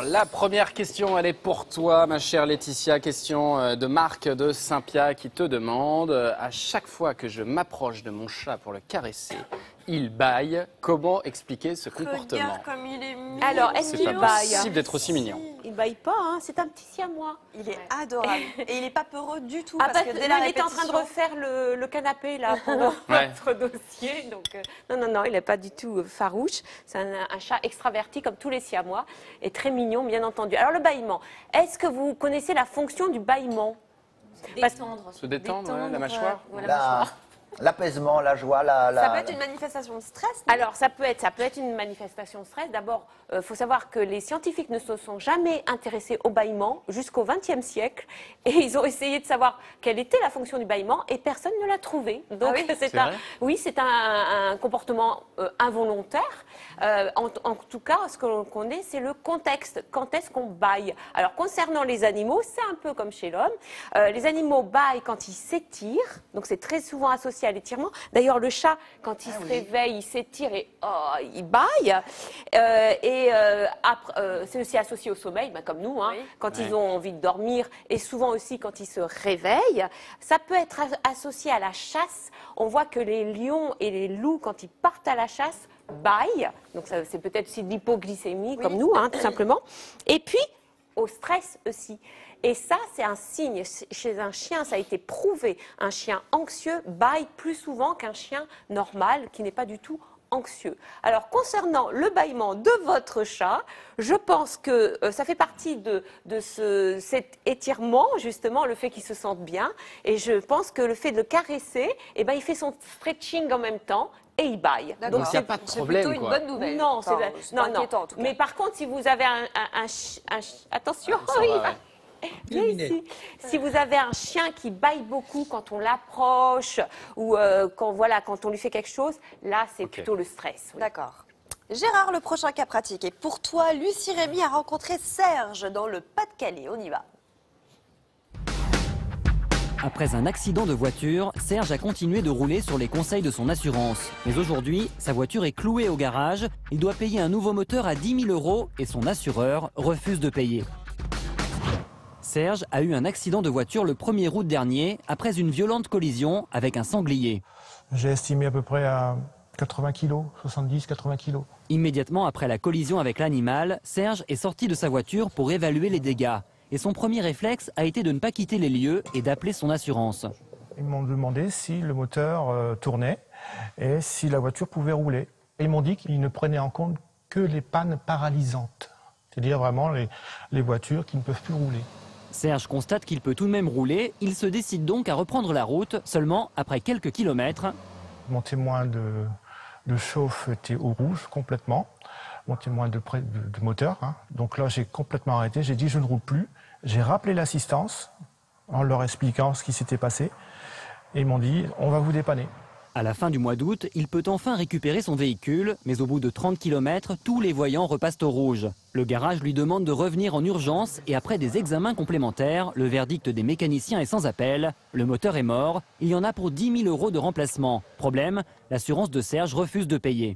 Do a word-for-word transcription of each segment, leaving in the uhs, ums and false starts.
la première question, elle est pour toi, ma chère Laetitia. Question de Marc de Saint-Pia qui te demande: à chaque fois que je m'approche de mon chat pour le caresser, il bâille. Comment expliquer ce comportement? Regarde comme il est mignon. Alors, est-ce C'est qu'il pas bâille? possible d'être aussi mignon. Il bâille pas, hein, c'est un petit siamois. Il est adorable. Et il n'est pas peureux du tout. Ah, parce parce que que dès là, la il était en train de répétition- refaire le, le canapé là pendant Ouais. votre dossier. Donc, euh, non, non, non, il n'est pas du tout euh, farouche. C'est un, un chat extraverti comme tous les siamois et très mignon, bien entendu. Alors, le bâillement. Est-ce que vous connaissez la fonction du bâillement? Détendre. Se détendre, ouais, la mâchoire. euh, voilà, La- mâchoire. L'apaisement, la joie, la... la- Ça peut être une manifestation de stress. non? Alors, ça peut être, ça peut être une manifestation de stress. D'abord, il faut savoir que les scientifiques ne se sont jamais intéressés au bâillement jusqu'au vingtième siècle. Et ils ont essayé de savoir quelle était la fonction du bâillement et personne ne l'a trouvé. Donc, Ah oui, c'est c'est un, vrai oui, c'est un, un comportement euh, involontaire. Euh, en, en tout cas, ce que l'on connaît, c'est le contexte. Quand est-ce qu'on bâille? Alors, concernant les animaux, c'est un peu comme chez l'homme. Euh, les animaux bâillent quand ils s'étirent. Donc, c'est très souvent associé à l'étirement. D'ailleurs, le chat, quand il Ah se oui. réveille, il s'étire et oh, il bâille. Euh, et euh, après, euh, c'est aussi associé au sommeil, ben, comme nous, hein, Oui. quand Ouais. ils ont envie de dormir et souvent aussi quand ils se réveillent. Ça peut être as- associé à la chasse. On voit que les lions et les loups, quand ils partent à la chasse, bâillent. Donc, ça, c'est peut-être aussi de l'hypoglycémie, comme nous, hein, tout simplement. Et puis, au stress aussi. Et ça, c'est un signe. Chez un chien, ça a été prouvé. Un chien anxieux bâille plus souvent qu'un chien normal qui n'est pas du tout anxieux. Alors, concernant le bâillement de votre chat, je pense que euh, ça fait partie de, de ce, cet étirement, justement, le fait qu'il se sente bien. Et je pense que le fait de le caresser, eh ben, il fait son stretching en même temps et il bâille. D'accord. Donc, il n'y a pas de C'est problème, plutôt une quoi. bonne nouvelle. Non, c'est Enfin, c'est- c'est non, pas non. inquiétant en tout cas. Mais par contre, si vous avez un, un, un chi- un chi- attention, Ça oui, va, il va- ouais. Viens ici. Si vous avez un chien qui bâille beaucoup quand on l'approche ou euh, quand voilà quand on lui fait quelque chose, là c'est Ok. plutôt le stress. oui. D'accord. Gérard, le prochain cas pratique. Et pour toi, Lucie Rémy a rencontré Serge dans le Pas-de-Calais. On y va. Après un accident de voiture, Serge a continué de rouler sur les conseils de son assurance. Mais aujourd'hui, sa voiture est clouée au garage. Il doit payer un nouveau moteur à dix mille euros et son assureur refuse de payer. Serge a eu un accident de voiture le premier août dernier après une violente collision avec un sanglier. J'ai estimé à peu près à quatre-vingts kilos, soixante-dix, quatre-vingts kilos. Immédiatement après la collision avec l'animal, Serge est sorti de sa voiture pour évaluer les dégâts. Et son premier réflexe a été de ne pas quitter les lieux et d'appeler son assurance. Ils m'ont demandé si le moteur euh, tournait et si la voiture pouvait rouler. Et ils m'ont dit qu'ils ne prenaient en compte que les pannes paralysantes, c'est-à-dire vraiment les, les voitures qui ne peuvent plus rouler. Serge constate qu'il peut tout de même rouler. Il se décide donc à reprendre la route, seulement après quelques kilomètres. Mon témoin de, de chauffe était au rouge complètement, mon témoin de, pré- de, de moteur. Hein. Donc là, j'ai complètement arrêté, j'ai dit je ne roule plus. J'ai rappelé l'assistance en leur expliquant ce qui s'était passé. Et ils m'ont dit on va vous dépanner. À la fin du mois d'août, il peut enfin récupérer son véhicule, mais au bout de trente kilomètres, tous les voyants repassent au rouge. Le garage lui demande de revenir en urgence et après des examens complémentaires, le verdict des mécaniciens est sans appel. Le moteur est mort, il y en a pour dix mille euros de remplacement. Problème, l'assurance de Serge refuse de payer.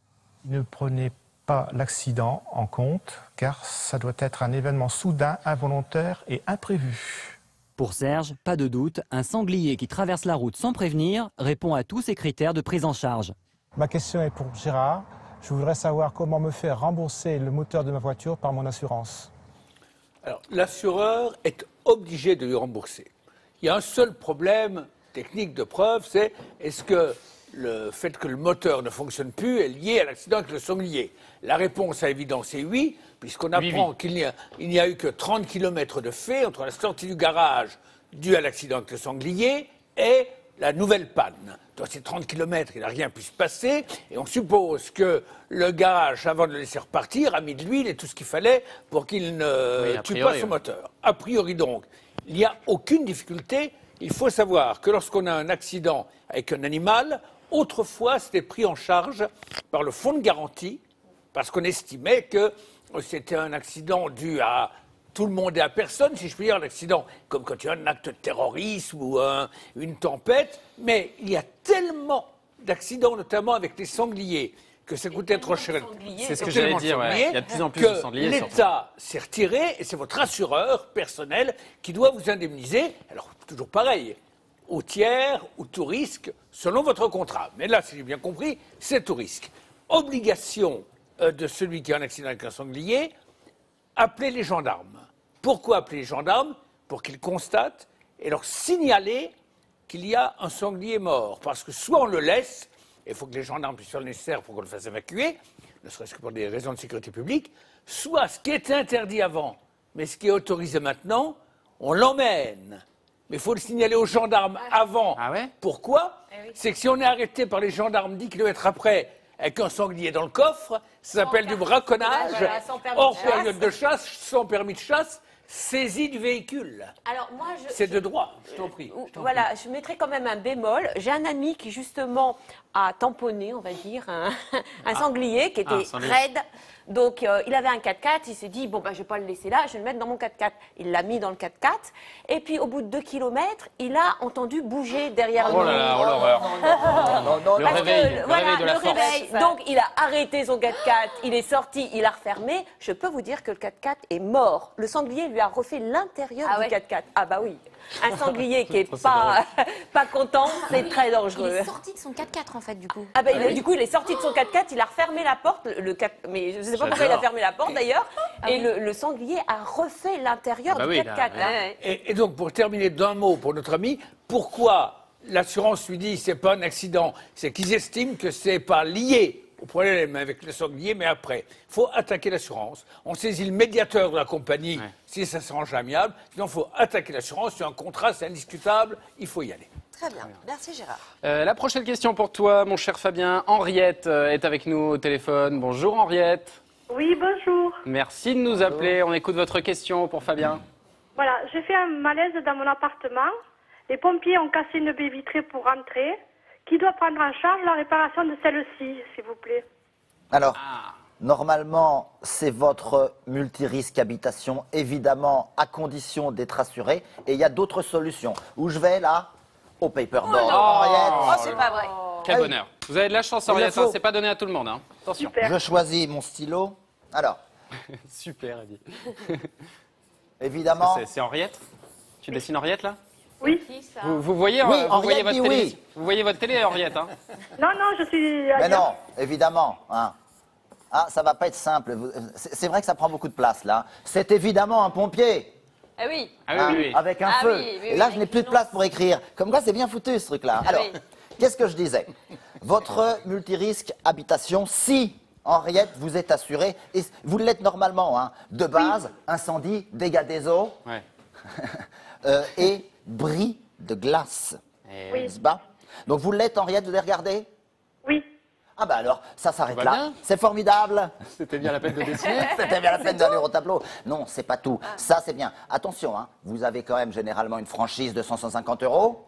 Ne prenez pas l'accident en compte, car ça doit être un événement soudain, involontaire et imprévu. Pour Serge, pas de doute, un sanglier qui traverse la route sans prévenir répond à tous ces critères de prise en charge. Ma question est pour Gérard. Je voudrais savoir comment me faire rembourser le moteur de ma voiture par mon assurance. Alors, l'assureur est obligé de lui rembourser. Il y a un seul problème technique de preuve, c'est est-ce que le fait que le moteur ne fonctionne plus est lié à l'accident avec le sanglier? La réponse à l'évidence est oui, puisqu'on apprend oui. qu'il n'y a, il n'y a eu que trente kilomètres de fait entre la sortie du garage due à l'accident avec le sanglier et la nouvelle panne. Dans ces trente kilomètres, il n'a rien pu se passer, et on suppose que le garage, avant de le laisser repartir, a mis de l'huile et tout ce qu'il fallait pour qu'il ne Oui, a tue priori, pas son oui. moteur. A priori donc, il n'y a aucune difficulté. Il faut savoir que lorsqu'on a un accident avec un animal, autrefois, c'était pris en charge par le fonds de garantie, parce qu'on estimait que c'était un accident dû à tout le monde et à personne, si je puis dire, un accident comme quand il y a un acte de terrorisme ou un- une tempête. Mais il y a tellement d'accidents, notamment avec les sangliers, que ça coûtait trop cher. C'est ce que j'allais dire, ouais. Il y a de plus en plus de sangliers. L'État s'est retiré et c'est votre assureur personnel qui doit vous indemniser. Alors, toujours pareil, au tiers ou tout risque, selon votre contrat. Mais là, si j'ai bien compris, c'est tout risque. Obligation euh, de celui qui a un accident avec un sanglier, appeler les gendarmes. Pourquoi appeler les gendarmes? Pour qu'ils constatent et leur signaler qu'il y a un sanglier mort. Parce que soit on le laisse, et il faut que les gendarmes puissent faire le nécessaire pour qu'on le fasse évacuer, ne serait-ce que pour des raisons de sécurité publique, soit ce qui était interdit avant, mais ce qui est autorisé maintenant, on l'emmène. Mais il faut le signaler aux gendarmes avant. Ah ouais? Pourquoi? Eh oui. C'est que si on est arrêté par les gendarmes dix kilomètres après avec un sanglier dans le coffre, ça s'appelle du braconnage, Voilà, sans permis hors de chasse. période de chasse, sans permis de chasse, saisie du véhicule. Alors moi, je, C'est de droit, je t'en prie. je t'en Voilà, je mettrai quand même un bémol. J'ai un ami qui justement a tamponné, on va dire, un, un sanglier qui était Ah, sanglier. raide. Donc euh, il avait un quatre-quatre, il s'est dit, bon, bah, je ne vais pas le laisser là, je vais le mettre dans mon quatre-quatre. Il l'a mis dans le quatre-quatre. Et puis au bout de deux kilomètres, il a entendu bouger derrière Oh lui. là là, oh l'horreur. Non, non, Le Parce réveil, que, le voilà, réveil de la le force. réveil. Donc, il a arrêté son quatre-quatre, il est sorti, il a refermé. Je peux vous dire que le quatre-quatre est mort. Le sanglier lui a refait l'intérieur Ah du ouais. quatre-quatre. Ah bah oui. Un sanglier qui est pas, pas content, c'est très Il dangereux. est sorti de son quatre-quatre en fait du coup. Ah bah, il est- du coup, il est sorti de son quatre-quatre, il a refermé la porte, le, le quatre- mais je ne sais pas pourquoi il a J'adore. fermé la porte d'ailleurs, et le, le sanglier a refait l'intérieur Ah bah du oui, là, quatre-quatre. là. hein. Et, et donc, pour terminer d'un mot pour notre ami, pourquoi l'assurance lui dit c'est pas un accident? C'est qu'ils estiment que c'est pas lié au problème avec le sanglier, mais après. Il faut attaquer l'assurance. On saisit le médiateur de la compagnie Ouais. si ça s'arrange amiable. Sinon, il faut attaquer l'assurance. C'est un contrat, c'est indiscutable. Il faut y aller. Très bien. Merci Gérard. Euh, la prochaine question pour toi, mon cher Fabien. Henriette euh, est avec nous au téléphone. Bonjour Henriette. Oui, bonjour. Merci de nous appeler. On écoute votre question pour Fabien. Voilà, j'ai fait un malaise dans mon appartement. Les pompiers ont cassé une baie vitrée pour rentrer. Qui doit prendre en charge la réparation de celle-ci, s'il vous plaît? Alors, Ah. normalement, c'est votre multirisque habitation, évidemment, à condition d'être assuré. Et il y a d'autres solutions. Où je vais, là? Au Paperboard. Henriette. Oh, c'est pas vrai. Quel Ah oui. bonheur. Vous avez de la chance, Il le Henriette. faut. Hein, c'est pas donné à tout le monde. Hein. Attention. Super. Je choisis mon stylo. Alors, Super, elle dit. évidemment, C'est- C'est Henriette? Tu dessines Henriette là? Oui. vous, vous voyez, Oui, euh, vous Henriette voyez votre dit télé oui. Vous voyez votre télé, Henriette, hein? Non, non, je suis mais ailleurs. non, évidemment. Hein. Ah, ça va pas être simple. Vous- C'est c'est vrai que ça prend beaucoup de place, là. C'est évidemment un pompier. Eh oui. Ah oui, Hein, oui, oui. avec un Ah feu. oui, oui, Et là, oui, je n'ai plus de place pour écrire. Comme quoi, c'est bien foutu, ce truc-là. Alors, oui. qu'est-ce que je disais? Votre multirisque habitation, si, Henriette, vous êtes assuré, et vous l'êtes normalement, hein, de base, incendie, dégâts des eaux Ouais. euh, et bris de glace, Et- Oui. n'est-ce pas? Donc, vous l'êtes, Henriette, vous avez regardé? Oui. Ah bah alors, ça s'arrête va là. bien. C'est formidable. C'était bien la peine de dessiner. C'était bien la peine d'aller au tableau. Non, c'est pas tout. Ça, c'est bien. Attention, hein, vous avez quand même généralement une franchise de cent cinquante euros.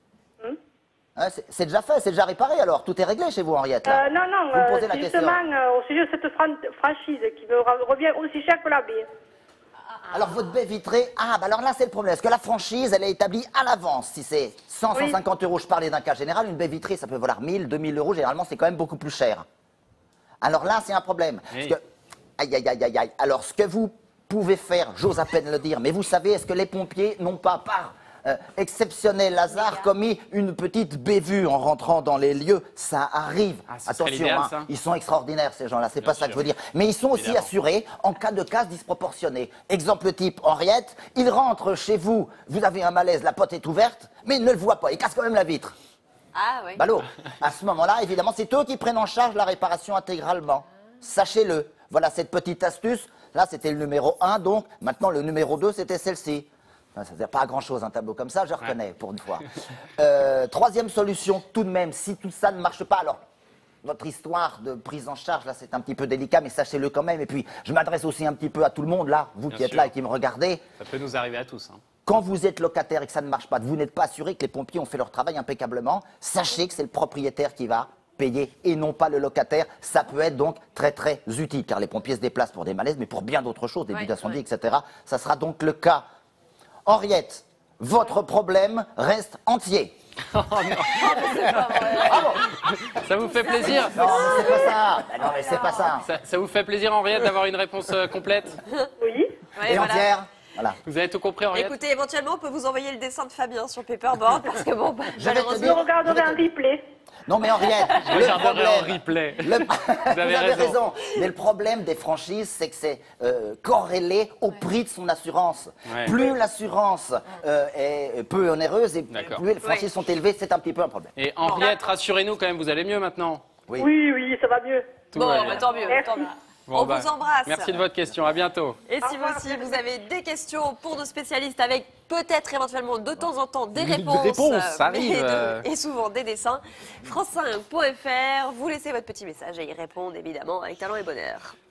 Hein, c'est- c'est déjà fait, c'est déjà réparé alors. Tout est réglé chez vous, Henriette. Là. Euh, non, non, Vous me euh, posez la c'est question. justement euh, au sujet de cette fran- franchise qui me re- revient aussi cher que la baie. Alors, votre baie vitrée, ah, bah alors là, c'est le problème. Est-ce que la franchise, elle est établie à l'avance? Si c'est cent, Oui. cent cinquante euros, je parlais d'un cas général, une baie vitrée, ça peut valoir mille, deux mille euros. Généralement, c'est quand même beaucoup plus cher. Alors là, c'est un problème. Oui. Parce que, aïe, aïe, aïe, aïe, aïe. Alors, ce que vous pouvez faire, j'ose à peine le dire, mais vous savez, est-ce que les pompiers n'ont pas, par euh, exceptionnel hasard, commis une petite bévue en rentrant dans les lieux? Ça arrive. Ah, ce serait Attention, l'idéal, hein, ça. ils sont extraordinaires, ces gens-là, c'est Bien pas ça que je sûr. veux dire. Mais ils sont aussi Évidemment. assurés en cas de casse disproportionnée. Exemple type, Henriette, il rentre chez vous, vous avez un malaise, la porte est ouverte, mais il ne le voit pas, il casse quand même la vitre. Ah oui. Ballot. À ce moment-là, évidemment, c'est eux qui prennent en charge la réparation intégralement. Sachez-le. Voilà cette petite astuce. Là, c'était le numéro un, donc. Maintenant, le numéro deux, c'était celle-ci. Enfin, ça ne sert pas à grand-chose, un tableau comme ça, je reconnais, pour une fois. Euh, troisième solution, tout de même, si tout ça ne marche pas, alors, votre histoire de prise en charge, là, c'est un petit peu délicat, mais sachez-le quand même. Et puis, je m'adresse aussi un petit peu à tout le monde, là, vous Bien qui êtes sûr. là et qui me regardez. Ça peut nous arriver à tous. Hein. Quand vous êtes locataire et que ça ne marche pas, vous n'êtes pas assuré que les pompiers ont fait leur travail impeccablement, sachez que c'est le propriétaire qui va payer et non pas le locataire. Ça peut être donc très très utile, car les pompiers se déplacent pour des malaises, mais pour bien d'autres choses, des Ouais, buts d'incendie, ouais. et cetera. Ça sera donc le cas. Henriette, votre problème reste entier. Oh non. Ça vous fait plaisir? Non, mais c'est pas ça. Bah non, mais c'est pas ça. Ça, ça vous fait plaisir, Henriette, d'avoir une réponse euh, complète? Oui. Ouais, Et voilà. entière. Voilà. Vous avez tout compris, Henriette? Écoutez, éventuellement, on peut vous envoyer le dessin de Fabien sur Paperboard parce que bon, bah, Je vais te malheureusement. Je dire- regarderai un replay. Non, mais Henriette, le regarderai problème. en replay. le- Vous avez avez raison. raison. Mais le problème des franchises, c'est que c'est euh, corrélé au prix de son assurance. Ouais. Plus l'assurance euh, est peu onéreuse et D'accord. plus les franchises sont élevées, c'est un petit peu un problème. Et Henriette, rassurez-nous quand même, vous allez mieux maintenant? Oui. Oui, oui, ça va mieux. Tout Bon, va bah, bien. tant mieux, Merci. tant mieux. Bon, On bah, vous embrasse. Merci de votre question, à bientôt. Et si vous aussi vous avez des questions pour nos spécialistes avec peut-être éventuellement de temps en temps des réponses, réponses, euh, ça arrive, mais de- euh. et souvent des dessins, france cinq point F R, vous laissez votre petit message et ils répondent évidemment avec talent et bonheur.